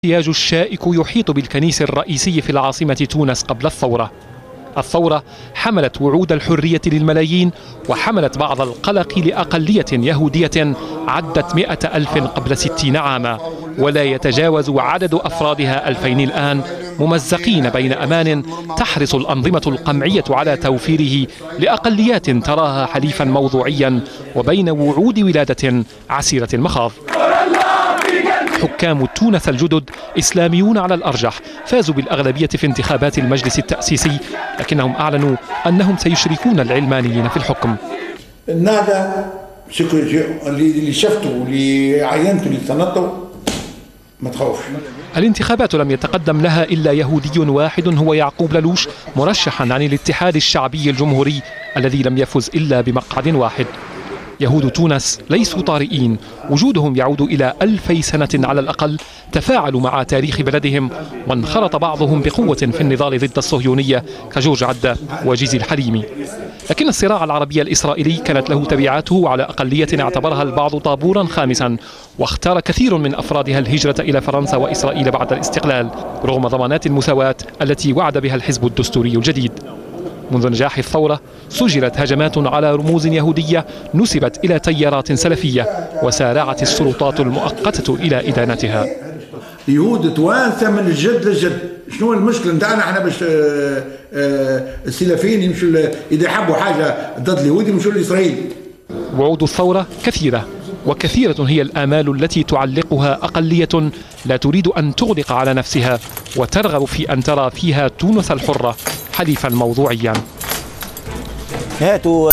الاحتياج الشائك يحيط بالكنيس الرئيسي في العاصمة تونس قبل الثورة. الثورة حملت وعود الحرية للملايين وحملت بعض القلق لأقلية يهودية عدت 100,000 قبل 60 عاما، ولا يتجاوز عدد أفرادها 2000 الآن، ممزقين بين أمان تحرص الأنظمة القمعية على توفيره لأقليات تراها حليفا موضوعيا، وبين وعود ولادة عسيرة المخاض. حكام تونس الجدد إسلاميون على الأرجح، فازوا بالأغلبية في انتخابات المجلس التأسيسي، لكنهم أعلنوا أنهم سيشركون العلمانيين في الحكم. هذا اللي شفته واللي عينته اللي صنته ما تخوفش. الانتخابات لم يتقدم لها إلا يهودي واحد هو يعقوب لالوش، مرشحا عن الاتحاد الشعبي الجمهوري الذي لم يفز إلا بمقعد واحد. يهود تونس ليسوا طارئين، وجودهم يعود إلى 2000 سنة على الأقل، تفاعلوا مع تاريخ بلدهم وانخرط بعضهم بقوة في النضال ضد الصهيونية كجورج عدة وجيزي الحليمي. لكن الصراع العربي الإسرائيلي كانت له تبعاته على أقلية اعتبرها البعض طابورا خامسا، واختار كثير من أفرادها الهجرة إلى فرنسا وإسرائيل بعد الاستقلال رغم ضمانات المساواة التي وعد بها الحزب الدستوري الجديد. منذ نجاح الثورة سجلت هجمات على رموز يهودية نسبت إلى تيارات سلفية، وسارعت السلطات المؤقتة إلى إدانتها. يهود توانسة من الجد للجد. شنو المشكلة نتاعنا احنا باش السلفيين يمشوا إذا يحبوا حاجة ضد اليهود يمشوا لإسرائيل؟ وعود الثورة كثيرة، وكثيرة هي الآمال التي تعلقها أقلية لا تريد أن تغلق على نفسها وترغب في أن ترى فيها تونس الحرة حليفا موضوعيا. هاتوا